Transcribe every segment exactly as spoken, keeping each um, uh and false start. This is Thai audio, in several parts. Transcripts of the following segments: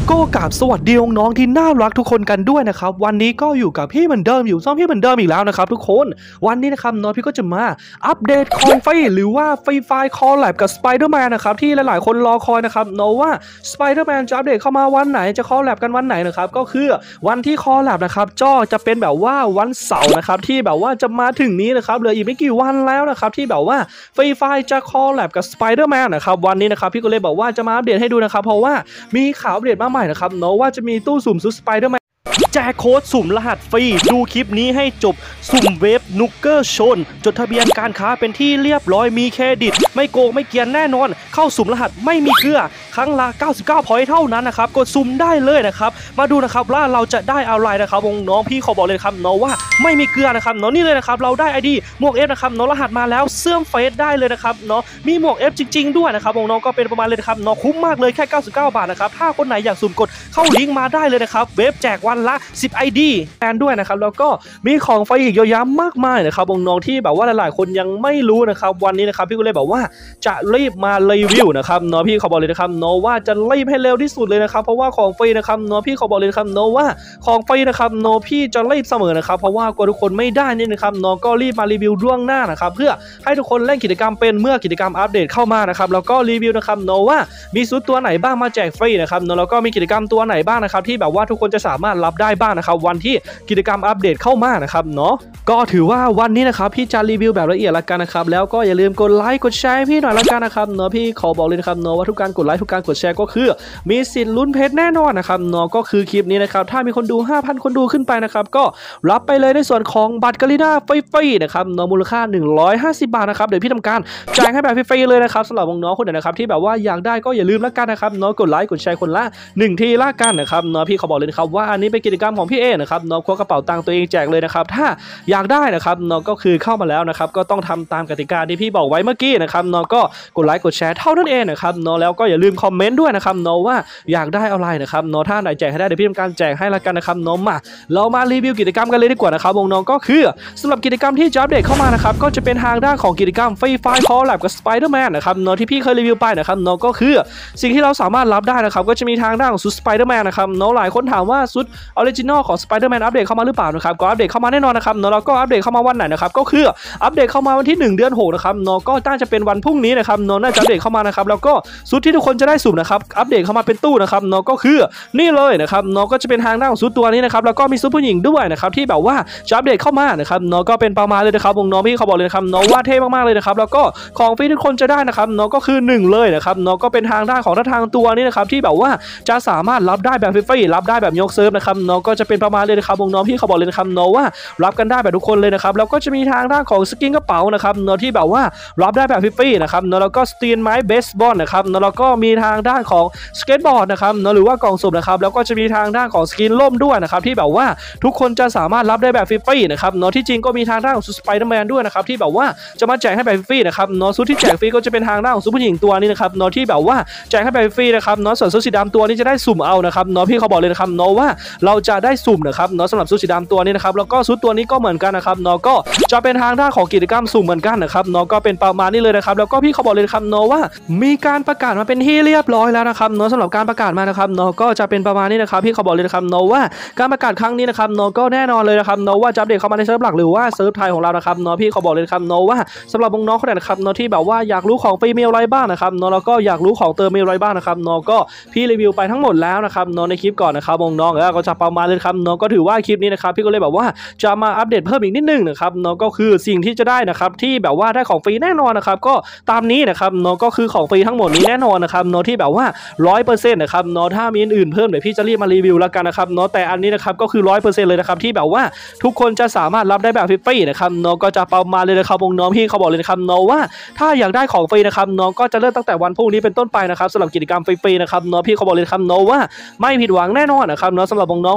ก็กราบสวัสดีน้องๆที่น่ารักทุกคนกันด้วยนะครับวันนี้ก็อยู่กับพี่เหมือนเดิมอยู่ซ่อมพี่เหมือนเดิมอีกแล้วนะครับทุกคนวันนี้นะครับน้องพี่ก็จะมาอัปเดตคอมไฟหรือว่าฟรีไฟคอลแลบกับสไปเดอร์แมนนะครับที่หลายๆคนรอคอยนะครับเนาะว่าสไปเดอร์แมนจะอัปเดตเข้ามาวันไหนจะคอลแลบกันวันไหนนะครับก็คือวันที่คอลแลบนะครับจ้อจะเป็นแบบว่าวันเสาร์นะครับที่แบบว่าจะมาถึงนี้นะครับเหลืออีกไม่กี่วันแล้วนะครับที่แบบว่าฟรีไฟจะคอลแลบกับสไปเดอร์แมนนะครับวันนี้นะครับพี่ก็เลยบอกว่าจะมาอัปเดตให้ดูนะครับเพราะว่ามีข่าวอัปเดตมาใหม่นะครับเนาะว่าจะมีตู้สุ่มซุปสไปเดอร์แมนแจกโค้ดสุ่มรหัสฟรีดูคลิปนี้ให้จบสุ่มเวฟนุกเกอร์ชนจดทะเบียนการค้าเป็นที่เรียบร้อยมีเครดิตไม่โกงไม่เกียนแน่นอนเข้าสุ่มรหัสไม่มีเกลือครั้งละเก้าสิบเก้าพอยต์เท่านั้นนะครับกดสุ่มได้เลยนะครับมาดูนะครับว่าเราจะได้อะไรนะครับวงน้องพี่ขอบอกเลยครับน้องว่าไม่มีเกลือนะครับน้องนี่เลยนะครับเราได้ไอดีหมวกเอฟนะครับน้องรหัสมาแล้วเสื่อมเฟซได้เลยนะครับเนาะมีหมวกเอฟจริงๆด้วยนะครับวงน้องก็เป็นประมาณเลยนะครับน้องคุ้มมากเลยแค่เก้าสิบเก้าบาทนะครับถ้าคนไหนอยากสุ่มกดเข้าลิงก์มาได้เลยนะครับเว็บแจกวันละสิบ ไอ ดี แอนด้วยนะครับแล้วก็มีของไฟอีกเยอะแยะมากมายนะครับน้องๆที่แบบว่าหลายๆคนยังไม่รู้นะครับวันนี้นะครับพี่ก็เลยบอกว่าจะรีบมารีวิวนะครับเนาะพี่เขาบอกเลยนะครับเนาะว่าจะรีบให้เร็วที่สุดเลยนะครับเพราะว่าของไฟนะครับเนาะพี่เขาบอกเลยนะครับเนาะว่าของไฟนะครับเนาะพี่จะรีบเสมอนะครับเพราะว่ากลัวทุกคนไม่ได้นี่นะครับเนาะก็รีบมารีวิวล่วงหน้านะครับเพื่อให้ทุกคนเล่นกิจกรรมเป็นเมื่อกิจกรรมอัปเดตเข้ามานะครับแล้วก็รีวิวนะครับเนาะว่ามีซุดตัวไหนบ้างมาแจกฟรีนะครับเนาะแล้วก็มีกิจกรรมตัวไหนบ้างนะครับที่แบบว่าทุกคนจะสามารถรับได้บ้างนะครับวันที่กิจกรรมอัปเดตเข้ามานะครับเนาะก็ถือว่าวันนี้นะครับพี่จะรีวิวแบบละเอียดละกันนะครับแล้วก็อย่าลืมกดไลค์กดแชร์พี่หน่อยละกันนะครับเนาะพี่ขอบอกเลยนะครับเนาะว่าทุกการกดไลค์ทุกการกดแชร์ก็คือมีสิทธิ์ลุ้นเพชรแน่นอนนะครับเนาะก็คือคลิปนี้นะครับถ้ามีคนดู ห้าพัน คนดูขึ้นไปนะครับก็รับไปเลยในส่วนของบัตรกาลิน่าฟรีๆนะครับเนาะมูลค่าหนึ่งร้อยห้าสิบบาทนะครับเดี๋ยวพี่ทำการแจกให้แบบฟรีๆเลยนะครับสำหรับน้องๆคนไหนนะครับที่แบบว่าอยากได้ก็อย่าลืมละกันนะครับเนาะกดไลค์กดแชร์คนละหนึ่งทีละกันนะครับเนาะพี่ขอบอกเลยนะครับว่าอันนี้เป็นกิจกรรมของพี่เอนะครับเนาะควักกระเป๋าตังค์ตัวเองแจกเลยนะครับถ้าอยากได้นะครับเนาะก็คือเข้ามาแล้วนะครับก็ต้องทำตามกติกาที่พี่บอกไว้เมื่อกี้นะครับเนาะก็กดไลค์กดแชร์เท่านั้นเองนะครับเนาะแล้วก็อย่าลืมคอมเมนต์ด้วยนะครับเนาะว่าอยากได้อะไรนะครับเนาะถ้าไหนแจกให้ได้เดี๋ยวพี่ทำการแจกให้ละกันนะครับเนาะมาเรามารีวิวกิจกรรมกันเลยดีกว่านะครับน้องๆก็คือสำหรับกิจกรรมที่จะอัปเดตเข้ามานะครับก็จะเป็นทางด้านของกิจกรรมฟรีไฟคอลแลบกับสไปเดอร์แมนนะครับเนาะที่พี่เคยรีวิวไปนะครับเนาะก็คือสิ่งที่เราสามารถรับได้นะครับก็จะมีทางด้านของซุดสไปเดอร์แมนนะครับเนาะหลายคนถามว่าซุดออริจินอลของสไปเดอร์แมนอัปเดตเข้ามาหรือเปล่านะครับก็อัปเดตเข้ามาแน่นอนนะครับเนาะแล้วก็อัปเดตเข้ามาวันไหนนะครับก็คืออัปเดตเข้ามาวันที่หนึ่งเดือนหกนะครับเนาะก็น่าจะเป็นวันพรุ่งนี้นะครับเนาะน่าจะอัปเดตเข้ามานะครับแล้วก็ซุดที่ทุกคนจะได้สุ่มนะครับอัปเดตเข้ามาเป็นตู้นะครับเนาะก็คือนี่เลยนะครับเนาะก็จะเป็นทางด้านของซุดตัวนี้นะครับแล้วก็มีซุดผู้หญิงด้วยนะครับที่แบบว่าจะอัปเดตเข้ามานะครับเนาะก็เป็นประมาณเลยนะครับวงน้องพี่เขาบอกเลยนะครับเนาะว่าเท่มากๆเลยนะครับแล้วก็ของฟรีทุกคนจะได้นะครับเนาะก็คือหนึ่งเลยนะครับเนาะก็เป็นทางด้านของทางตัวนี้นะครับที่แบบว่าจะสามารถรับได้แบบฟรีๆรับได้แบบยกเซิร์ฟนะครับเนาะก็จะเป็นประมาณเลยนะครับวงน้องพี่เขาบอกเลยนะครับเนาะว่ารับกันได้แบบทุกคนเลยนะครับแล้วก็จะมีทางด้านของสกินกระเป๋านะครับเนาะที่แบบว่ารับได้แบบฟรีๆนะครับเนาะแล้วก็สตีนไม้เบสบอลนะครับเนาะแล้วก็มีทางด้านของสเก็ตบอร์ดนะครับเนาะหรือว่ากล่องสุ่มนะครับแล้วก็จะมีทางด้านของสกินล่มด้วยนะครับที่แบบว่าทุกคนจะสามารถรับได้แบบฟรีๆนะครับเนาะที่จริงก็มีทางด้านของสไปเดอร์แมนด้วยนะครับที่แบบว่าจะมาแจกให้แบบฟรีนะครับเนาะซุดที่แจกฟรีก็จะเป็นทางด้านของซุปผู้หญิงตัวนี้นะครับเนาะที่แบบว่าแจกให้แบบฟรีนะครับเนาะส่วนซุดสีดำตัวนี้จะได้สุ่มเอานะครับเนาะพี่เขาบอกเลยนะครับเนาะว่าเราจะได้สุ่มนะครับเนาะสำหรับซุดสีดำตัวนี้นะครับแล้วก็ซุดตัวนี้ก็เหมือนกันนะครับเนาะก็จะเป็นทางด้านของกิจกรรมสุ่มเหมือนกันนะครับเนาะก็เป็นประมาณนี้เลยนะครับแล้วก็พี่เขาบอกเลยครับเนาะว่ามีการประกาศมาเป็นที่เรียบร้อยแล้วนะครับเนาะสำหรับการประกาศมานะครับเนาะก็จะเป็นประมาณนี้นะครับพี่เขาบอกเลยนะครับเนาะว่าการประกาศครั้งนี้นะครับเนาะก็แน่นอนเลยนะครับเนาะว่าจะอัปเดตเข้ามาในเซิร์ฟหลักหรือว่าเซิร์ฟไทยของเรานะครับเนาะพี่เขาบอกเลยครับเนาะว่าสำหรับน้องๆคนไหนนะครับเนาะที่แบบว่าอยากรู้ของฟรีมีอะไรบ้างนะครับเนาะแล้วก็อยากรู้ของเติมมีอะไรบ้างนะครับเนาะก็พี่รีวิวไปทั้งหมดแล้วนะครับเนาะในคลิปก่อนนะครับน้องๆแล้วก็จะประมาณเลยครับเนาะก็ถือว่าคลิปนี้นะครับพี่ก็เลยแบบว่าจะมาอัปเดตเพิ่มอีกนิดนึงนะครับเนาะก็คือสิ่งที่จะได้นะครับที่แบบว่าได้ของฟรีแน่นอนนะครับก็ตามนี้นะครับเนาะก็คือของฟรีทั้งหมดนี้แน่นอนนะครับเนาะที่แบบว่า ร้อยเปอร์เซ็นต์ นะครับเนาะถ้ามีอื่นเพิ่มเดี๋ยวพี่จะรีบมารีวิวแล้วกันนะครับเนาะแต่อันนี้นะครับก็คือ ร้อยเปอร์เซ็นต์ เลยนะครับที่แบบว่าทุกคนจะสามารถรับได้แบบฟรีๆนะครับเนาะก็จะประมาณเลยนะครับน้องพี่เขาบอกเลยนะครับเนาะว่าถ้าอยากได้ของฟรีนะครับน้องก็จะเริ่มตั้งแต่วันพรุ่งนี้เป็นต้นไปนะครับสำหรับกิจกรรมฟรีๆนะครับเนาะพี่เขาบอกเลยครับเนาะว่าไม่ผิดหวังแน่นอนนะครับเนาะสำหรับน้องๆคน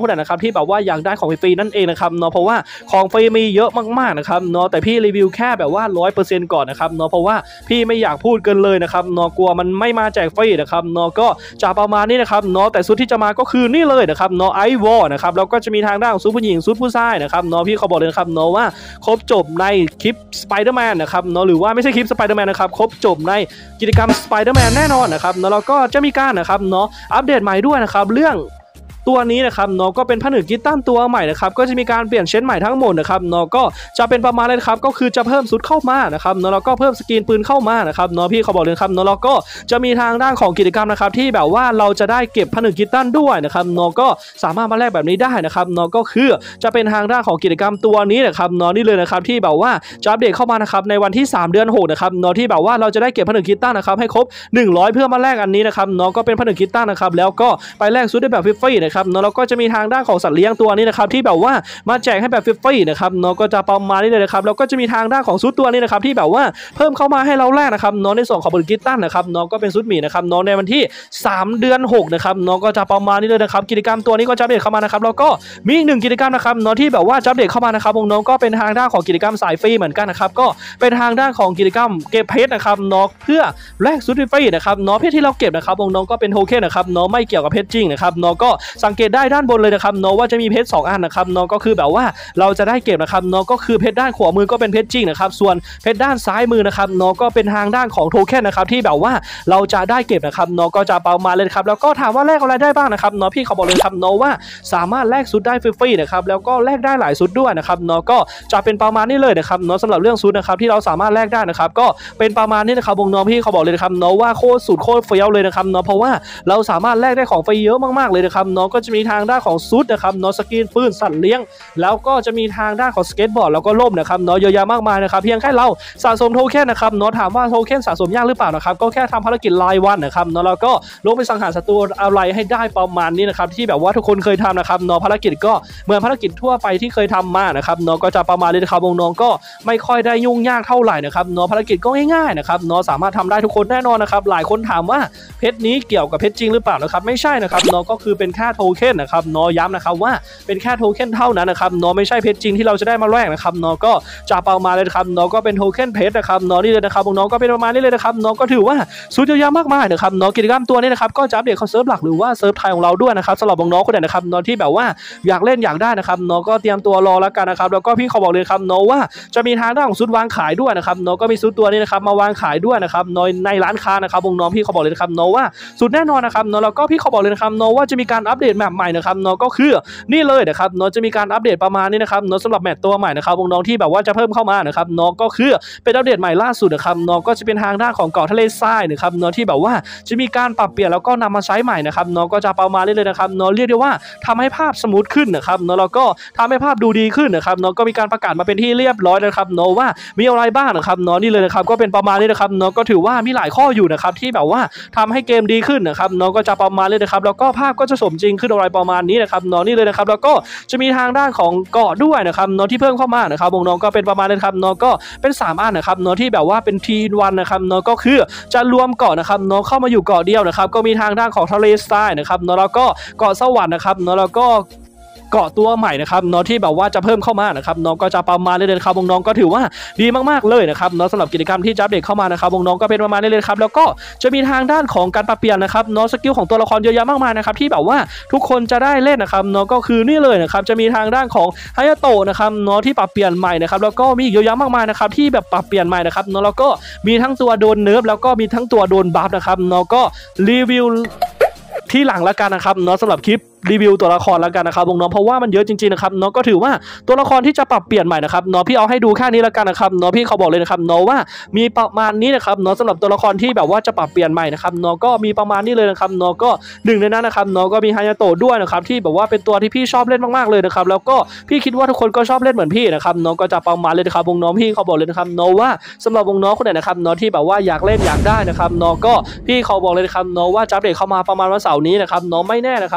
คนไหนนะครับที่แบบว่าอยากได้ของฟรีนั่นเองนะครับเนาะเพราะว่าของฟรีมีเยอะมากๆนะครับเนาะแต่พี่รีวิวแค่แบบว่า ร้อยเปอร์เซ็นต์ ก่อนนะครับเนาะเพราะว่าพี่ไม่อยากพูดเกินเลยนะครับเนาะกลัวมันไม่มาแจกฟรีนะครับเนาะก็จะประมาณนี้นะครับเนาะแต่ชุดที่จะมาก็คือนี่เลยนะครับเนาะไอวอลนะครับแล้วก็จะมีทางด้านของชุดผู้หญิงชุดผู้ชายนะครับเนาะพี่เขาบอกเลยนะครับเนาะว่าครบจบในคลิปสไปเดอร์แมนนะครับเนาะหรือว่าไม่ใช่คลิปสไปเดอร์แมนนะครับครบจบในกิจกรรมสไปเดอร์แมนแน่นอนนะครับเนาะแล้วก็จะมีการนะครับเนาะอัปเดตใหม่ด้วยนะครับเรื่องตัวนี้นะครับเนาะก็เป็นผนึกกิตตันตัวใหม่นะครับก็จะมีการเปลี่ยนเชนใหม่ทั้งหมดนะครับเนาะก็จะเป็นประมาณเลยครับก็คือจะเพิ่มชุดเข้ามานะครับเนาะแล้วก็เพิ่มสกินปืนเข้ามานะครับเนาะพี่เขาบอกเลยครับเนาะแล้วก็จะมีทางด้านของกิจกรรมนะครับที่แบบว่าเราจะได้เก็บผนึกกิตตันด้วยนะครับเนาะก็สามารถมาแลกแบบนี้ได้นะครับเนาะก็คือจะเป็นทางด้านของกิจกรรมตัวนี้นะครับเนาะนี่เลยนะครับที่แบบว่าจะอัปเดตเข้ามานะครับในวันที่สามเดือนหกนะครับเนาะที่แบบว่าเราจะได้เก็บผนึกกิตตันนะครับให้ครบหนึ่งร้อยเพื่อมาแลกอันนี้นะครับเนาะก็เป็นผนึกกิตตันนะครับแล้วก็ไปแลกชุดได้แบบฟรีๆนะครับเนาะแล้วก็จะมีทางด้านของสัตว์เลี้ยงตัวนี้นะครับที่แบบว่ามาแจกให้แบบฟรีๆนะครับเนาะก็จะประมาณนี้เลยนะครับแล้วก็จะมีทางด้านของชุดตัวนี้นะครับที่แบบว่าเพิ่มเข้ามาให้เราแลกนะครับเนาะในส่วนของผนึกกิตตันนะครับเนาะก็เป็นชุดหมีนะครับเนาะในวันที่สามเดือนหกนะครับเนาะก็จะประมาณนี้เลยนะครับกิจกรรมตัวนี้ก็จะอัปเดตเข้ามานะครับแล้วก็มีอีกหนึ่งกิจกรรมนะครับเนาะที่แบบว่าจะอัปเดตเข้ามานะครับน้องๆก็เป็นทางด้านของกิจกรรมสายฟรีเหมือนกันนะครับก็เป็นทางด้านของกิจกรรมเก็บเพชรนะครับเนาะเพื่อแลกชุดฟรีนะครับเนาะเพชรที่เราเก็บนะครับน้องๆก็เป็นโทเค็นนะครับเนาะไม่เกี่ยวกับเพชรจริงนะครับเนาะก็สังเกตได้ด้านบนเลยนะครับเนาะว่าจะมีเพชรสองอันนะครับเนาะก็คือแบบว่าเราจะได้เก็บนะครับเนาะก็คือเพชรด้านขวามือก็เป็นเพชรจริงนะครับส่วนเพชรด้านซ้ายมือนะครับเนาะก็เป็นทางด้านของโทเค็นนะครับที่แบบว่าเราจะได้เก็บนะครับเนาะก็จะประมาณเลยครับแล้วก็ถามว่าแลกอะไรได้บ้างนะครับเนาะพี่เขาบอกเลยครับเนาะว่าสามารถแลกชุดได้ฟรีๆนะครับแล้วก็แลกได้หลายชุดด้วยนะครับเนาะก็จะเป็นประมาณนี้เลยนะครับเนาะสำหรับเรื่องชุดนะครับที่เราสามารถแลกได้นะครับก็เป็นประมาณนี้นะครับวงน้องพี่เขาบอกเลยนะครับเนาะว่าโคตรสุดโคตรเฟี้ยวเลยนะครับเนาะเพราะว่าเราสามารถแลกได้ของฟรีเยอะมากๆเลยนะครับเนาะก็จะมีทางด้านของชุดนะครับเนาะสกินปืนสัตว์เลี้ยงแล้วก็จะมีทางด้านของสเก็ตบอร์ดแล้วก็ล่มนะครับเนาะเยอะแยะมากมายนะครับเพียงแค่เราสะสมโทเค็นนะครับเนาะถามว่าโทเค็นสะสมยากหรือเปล่านะครับก็แค่ทำภารกิจรายวันนะครับเนาะแล้วก็ลงไปสังหารศัตรูอะไรให้ได้ประมาณนี้นะครับที่แบบว่าทุกคนเคยทำนะครับเนาะภารกิจก็เหมือนภารกิจทั่วไปที่เคยทำมานะครับเนาะก็จะประมาณนี้นะครับน้องๆก็ไม่ค่อยได้ยุ่งยากเท่าไหร่นะครับเนาะภารกิจก็ง่ายๆนะครับเนาะสามารถทำได้ทุกคนแน่นอนนะครับหลายคนถามว่าเพชรนี้เกี่ยวกับเพชรจริงหรือเปล่านะครับไม่ใช่นะครับเนาะก็คือเป็นแค่โทเค็นนะครับเนาะย้ำนะครับว่าเป็นแค่โทเค็นเท่านั้นนะครับเนาะไม่ใช่เพชรจริงที่เราจะได้มาแลกนะครับเนาะก็จะประมาณเลยนะครับเนาะก็เป็นโทเค็นเพชรนะครับเนาะนี่เลยนะครับน้องๆก็เป็นประมาณนี้เลยนะครับเนาะก็ถือว่าสุดยอดมากๆนะครับเนาะกิจกรรมตัวนี้นะครับก็จะอัปเดตเข้าเซิร์ฟหลักหรือว่าเซิร์ฟไทยของเราด้วยนะครับสำหรับน้องๆคนไหนนะครับเนาะที่แบบว่าอยากเล่นอยากได้นะครับเนาะก็เตรียมตัวรอแล้วกันนะครับแล้วก็พี่เขาบอกเลยครับเนาะว่าจะมีทางด้านของชุดวางขายด้วยนะครับเนาะก็มีชุดตัวนี้นะครับมาวางขายด้วยนะครับในในร้านค้านะครับน้องๆพี่เขาบอกเลยนะครับเนาะว่าสุดแน่นอนนะครับเนาะแล้วก็พี่เขาบอกเลยนะครับเนาะว่าจะมีการอัปเดตแมปใหม่นะครับเนาะก็คือนี่เลยนะครับเนาะจะมีการอัปเดตประมาณนี้นะครับเนาะสำหรับแมปตัวใหม่นะครับน้องๆที่แบบว่าจะเพิ่มเข้ามานะครับเนาะก็คือเป็นอัปเดตใหม่ล่าสุดนะครับเนาะก็จะเป็นทางด้านของเกาะทะเลทรายนะครับเนาะที่แบบว่าจะมีการปรับเปลี่ยนแล้วก็นำมาใช้ใหม่นะครับเนาะก็จะประมาณนี้เลยนะครับเนาะเรียกได้ว่าทำให้ภาพสมูทขึ้นนะครับเนาะแล้วก็ทำให้ภาพดูดีขึ้นนะครับเนาะก็มีการประกาศมาเป็นที่เรียบร้อยนะครับเนาะว่ามีอะไรบ้างนะครับเนาะนี่เลยนะครับก็เป็นประมาณนี้นะครับเนาะก็ถือว่ามีหลายข้ออยู่นะครับที่แบบว่าทำให้เกมดีขึ้นนะครับเนาะก็จะประมาณนี้นะครับแล้วก็ภาพก็จะสมจริงขึ้นอะไรประมาณนี้นะครับเนาะนี่เลยนะครับแล้วก็จะมีทางด้านของเกาะด้วยนะครับเนาะที่เพิ่มเข้ามานะครับวงน้องก็เป็นประมาณนี้ครับเนาะก็เป็นสามอันนะครับเนาะที่แบบว่าเป็นทีวันนะครับเนาะก็คือจะรวมเกาะนะครับเนาะเข้ามาอยู่เกาะเดียวนะครับก็มีทางด้านของทะเลทรายนะครับเนาะแล้วก็เกาะสวรรค์นะครับเนาะแล้วก็เกาะตัวใหม่นะครับเนาะที่แบบว่าจะเพิ่มเข้ามานะครับน้องก็จะประมาณนี้เลยครับน้องก็ถือว่าดีมากๆเลยนะครับเนาะสำหรับกิจกรรมที่จะอัปเดตเข้ามานะครับน้องก็เป็นประมาณนี้เลยครับแล้วก็จะมีทางด้านของการปรับเปลี่ยนนะครับเนาะสกิลของตัวละครเยอะแยะมากมายนะครับที่แบบว่าทุกคนจะได้เล่นนะครับเนาะก็คือนี่เลยนะครับจะมีทางด้านของฮายาโตะนะครับเนาะที่ปรับเปลี่ยนใหม่นะครับแล้วก็มีเยอะแยะมากมายนะครับที่แบบปรับเปลี่ยนใหม่นะครับเนาะแล้วก็มีทั้งตัวโดนเนิร์ฟแล้วก็มีทั้งตัวโดนบัฟนะครับเนาะก็รีวิวที่หลังละกันนะครับเนาะสำหรับคลิป รีวิวตัวละครแล้วกันนะครับน้องเพราะว่ามันเยอะจริงๆนะครับน้องก็ถือว่าตัวละครที่จะปรับเปลี่ยนใหม่นะครับน้องพี่เอาให้ดูแค่นี้แล้วกันนะครับน้องพี่เขาบอกเลยนะครับน้องว่ามีประมาณนี้นะครับน้องสำหรับตัวละครที่แบบว่าจะปรับเปลี่ยนใหม่นะครับน้องก็มีประมาณนี้เลยนะครับน้องก็หนึ่งในนั้นนะครับน้องก็มีฮายาโตะด้วยนะครับที่แบบว่าเป็นตัวที่พี่ชอบเล่นมากๆเลยนะครับแล้วก็พี่คิดว่าทุกคนก็ชอบเล่นเหมือนพี่นะครับน้องก็จะประมาณเลยนะครับวงน้องพี่เขาบอกเลยนะครับน้องว่าสำหรับวงน้องคนไหนนะครับน้องที่แบบว่าอยากเล่นอยากได้นะครับน้องก็พี่เขาบอกเลยนะครับน้องว่าจะอัปเดตเข้ามาประมาณวันเสาร์นี้นะครับน้องไม่แน่นะครับน้องก็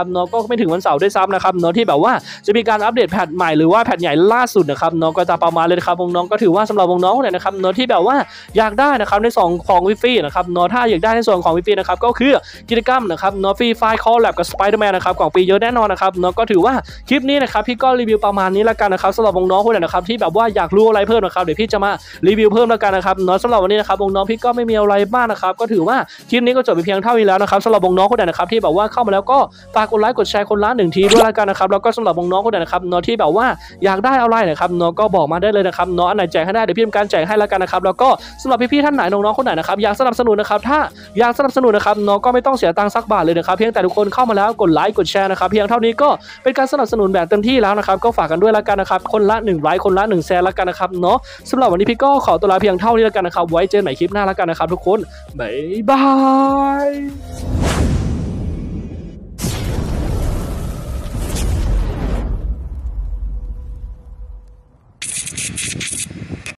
ไม่ถึงวันเสาร์ด้วยซ้ำนะครับเนาะที่แบบว่าจะมีการอัปเดตแพทใหม่หรือว่าแพทใหญ่ล่าสุดนะครับน้องก็จะประมาณเลยนะครับน้องก็ถือว่าสำหรับน้องเนี่ยนะครับเนาะที่แบบว่าอยากได้นะครับในส่วนของฟรีนะครับเนาะถ้าอยากได้ในส่วนของฟรีนะครับก็คือกิจกรรมนะครับเนาะฟรีไฟล์คอลแลบกับสไปเดอร์แมนนะครับของปีเยอะแน่นอนนะครับเนาะก็ถือว่าคลิปนี้นะครับพี่ก็รีวิวประมาณนี้แล้วกันนะครับสำหรับน้องๆคนไหนนะครับที่แบบว่าอยากรู้อะไรเพิ่มนะครับเดี๋ยวพี่จะมารีวิวเพิ่มแล้วกันนะครับเนาะสำหรับวันนี้นะครับน้องๆพี่ก็ไม่มีอะไรมากนะครับก็ถือว่าคลิปนี้ก็จบไปเพียงเท่านี้แล้วนะครับสำหรับน้องๆคนไหนนะครับที่แบบว่าเข้ามาแล้วก็ฝากกดไลค์กดแชร์คนละหนึ่งทีด้วยแล้วกันนะครับแล้วก็สำหรับน้องๆคนไหนนะครับเนาะที่แบบว่าอยากได้อะไรนะครับเนาะก็บอกมาได้เลยนะครับเนาะอันไหนแจกให้ได้เดี๋ยวพี่ทำการแจกให้แล้วกันนะครับแล้วก็สำหรับพี่ๆท่านไหนน้องๆคนไหนนะครับอยากสนับสนุนนะครับถ้าอยากสนับสนุนนะครับเนาะก็ไม่ต้องเสียตังค์สักบาทเลยนะครับเพียงแต่ทุกคนเข้ามาแล้วกดไลค์กดแชร์นะครับเพียงเท่านี้ก็เป็นการสนับสนุนแบบเต็มที่แล้วนะครับก็ฝากกันด้วยแล้วกันนะครับคนละหนึ่งไลค์คนละหนึ่งแชร์แล้วกันนะครับเนาะสำหรับวันนี้พี่ก็ขอตัวลาเพียงเท่านี้แล้วกันนะครับไว้เจอกันใหม่คลิปหน้าแล้วกันนะครับทุกคนบ๊ายบาย